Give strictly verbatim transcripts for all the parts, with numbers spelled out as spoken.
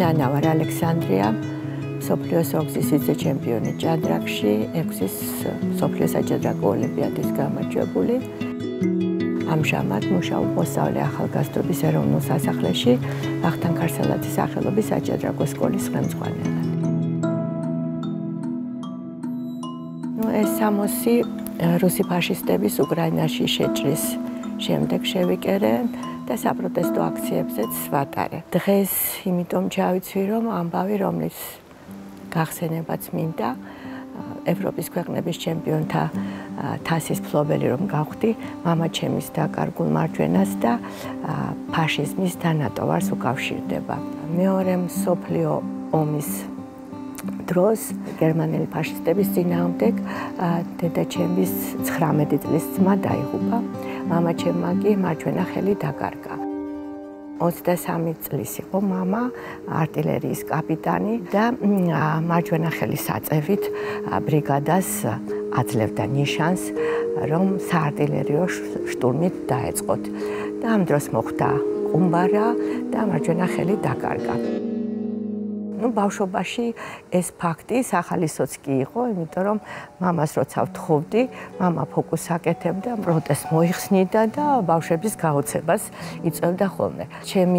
ნანა ვარ ალექსანდრია, მსოფლიოს ოქზის ვიცე-ჩემპიონი ჭადრაკში, ექვსის მსოფლიო საჭადრაკო ოლიმპიადის გამარჯვებული. ამჟამად მუშაობ მოსწავლე ახალგაზრდობის ეროვნულ სასახლეში, ვახტანგ ქარსალაძის სახელობის საჭადრაკო სკოლის ხელმძღვანელად. ნუ ეს სამოსი რუსი ფაშისტების უკრაინაში შეჭრის შემდეგ შევიკერე და საპროტესტო აქციებზეც ვატარე. დღეს იმიტომ ჩავიცვი, რომ ამბავი, რომლის გახსენებაც მინდა, ევროპის ქვეყნების ჩემპიონთა თასის მფლობელი რომ გავხდი, მამაჩემის დაკარგულ მარჯვენას და ფაშიზმის დანატოვარს უკავშირდება. მეორე მსოფლიო ომის დროს გერმანელი ფაშისტების წინააღმდეგ დედაჩემის ცხრამეტი წლის ძმა დაიღუპა, მამაჩემმა კი მარჯვენა ხელი დაკარგა. ოცდასამი წლის იყო მამა, არტილერიის კაპიტანი და მარჯვენა ხელის საწევით ბრიგადას აძლევდა ნიშანს, რომ საარტილერიო შტურმით დაეწყოთ. და ამ დროს მოხდა ყუმბარა და მარჯვენა ხელი დაკარგა. ნუ ბავშვობაში ეს ფაქტი სახალისოც კი იყო, იმიტომ რომ მამას როცა ვთხოვდი, მამა ფოკუსს აკეთებდა, პროტესტს მოიხსნიდა და ბავშვების გაოცებას იწვევდა ხოლმე. ჩემი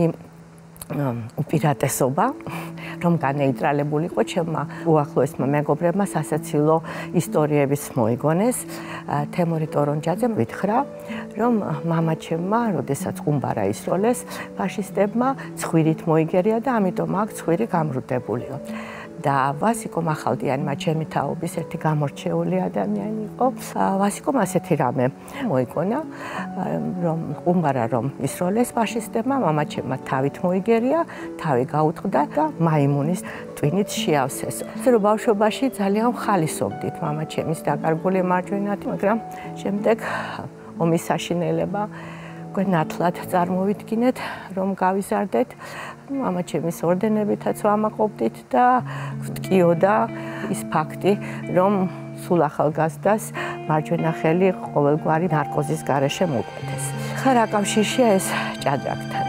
უპირატესობა, რომ განეიტრალებულიყო, ჩემმა უახლოესმა მეგობრებმა სასაცილო ისტორიებიც მოიგონეს. თემური ტორონჯაძემ ვითხრა, რომ მამაჩემმა, როდესაც ყუმბარა ისროლეს, ფაშისტებმა ცხვირით მოიგერია და ამიტომ აქ ცხვირი გამრუდებულიო. და ვასიკო მახალდიანმა ჩემი თაობის ერთი გამორჩეული ადამიანი იყო. ვასიკომ ასეთი რამე მოიგონა, რომ ყუმბარა რომ ისროლეს ფაშისტებმა, მამაჩემმა თავით მოიგერია, თავი გაუტყდა და მაიმუნის ტვინით შეავსეს. ასე რომ ბავშვობაში ძალიან ხალისობდით მამაჩემის დაკარგული მარჯვენათი, მაგრამ შემდეგ ომის საშინელება ნათლად წარმოვიდგინეთ, რომ გავიზარდეთ. მამაჩემის ორდენებითაც ვამაყობდით და ვტკიოდა ის ფაქტი, რომ სულ ახალგაზრდას მარჯვენა ხელი ყოველგვარი ნარკოზის გარეშე მოუკვეთეს. ხა რა კავშირია ეს ჭადრაკთან?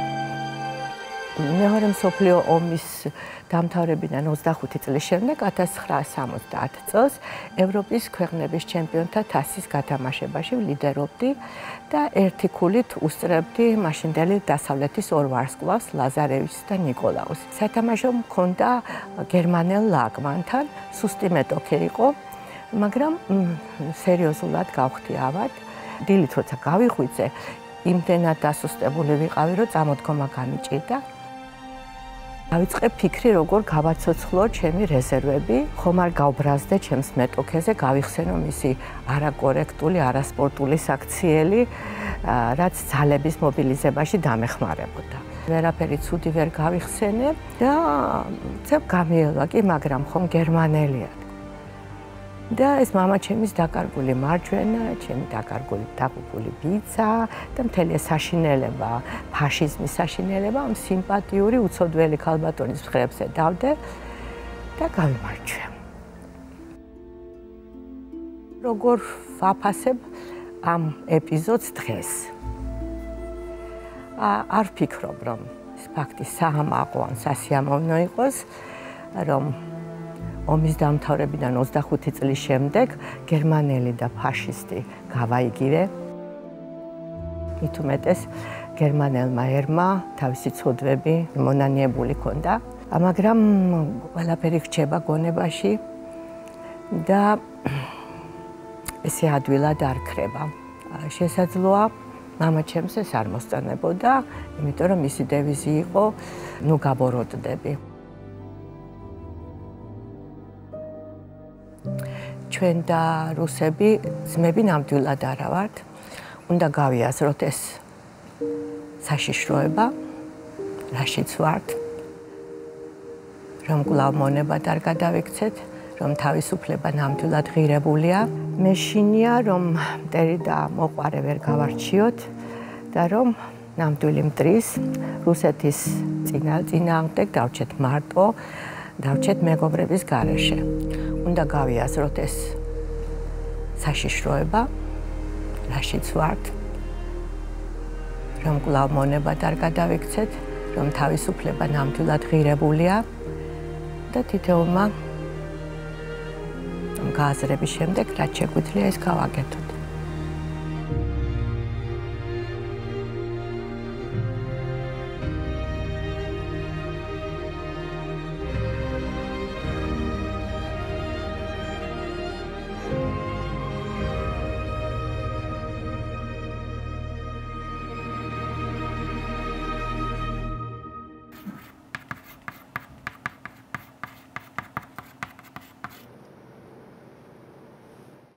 მეორე მსოფლიო ომის დამთავრებიდან ოცდახუთი წლის შემდეგ, ათას ცხრაასი სამოცდაათი წელს ევროპის ქვეყნების ჩემპიონთა თასის გათამაშებაში ვლიდერობდი და ერთი ქულით უსწრებდი მაშინდელი დასავლეთის ორ ვარსკვლავს, ლაზარევიჩს და ნიკოლაუს. სათამაშო მქონდა გერმანელ ლაკმანთან, სუსტი მეტოქე იყო, მაგრამ სერიოზულად გავხდი ავად. დილით როცა გავიხვიძე, იმდენად დასუსტებული ვიყავი, რომ წამოდგომა გამიჭირდა. დავიწყე ფიქრი, როგორ გავაცოცხლო ჩემი რეზერვები, ხომ არ გავბრაზდე ჩემს მეტოქეზე, გავიხსენო მისი არაკორექტული, არასპორტული საქციელი, რაც ძალების მობილიზებაში დამეხმარებოდა. ვერაფერი ცუდი ვერ გავიხსენე და ცებ გამიელვა კი, მაგრამ ხომ გერმანელია. და ეს მამაჩემის დაკარგული მარჯვენა, ჩემი დაკარგული დაღუპული ბიძა და მთელი საშინელება, ფაშიზმის საშინელება, ამ სიმპათიური უცოდველი ქალბატონის მხრებზე დავდე და გავიმარჯვე. როგორ ვაფასებ ამ ეპიზოდს დღეს? არ ვფიქრობ, რომ ეს ფაქტი საამაყო ან სასიამოვნო იყოს, რომ ომის დამთავრებიდან ოცდახუთი წლის შემდეგ გერმანელი და ფაშისტი გავაიგირე. მით უმეტეს გერმანელმა ერმა თავისი ცოდვები მონანიებული ჰქონდა, მაგრამ ყველაფერი რჩება გონებაში და ესე ადვილად არ ქრება. შესაძლოა მამაჩემს ეს არ მოსწონებოდა, იმიტომ რომ მისი დევიზი იყო ნუ გაბოროტდები. ჩვენ და რუსები ძმები ნამდვილად არა ვართ. უნდა გავიაზროთ ეს საშიშროება, რაშიც ვართ, რომ კვლავ მონებად არ გადავიქცეთ, რომ თავისუფლება ნამდვილად ღირებულია. მეშინია, რომ მტერი და მოყვარე ვერ გავარჩიოთ და რომ ნამდვილი მტრის რუსეთის წინააღმდეგ დავრჩეთ მარტო, დავრჩეთ მეგობრების გარეშე. უნდა გავიაზროთ ეს საშიშროება, რაშიც ვართ, რომ კვლავ მონებად არ გადავიქცეთ, რომ თავისუფლება ნამდვილად ღირებულია და თითოეულმა გააზრების შემდეგ რაც შეგვიძლია ეს გავაკეთოთ.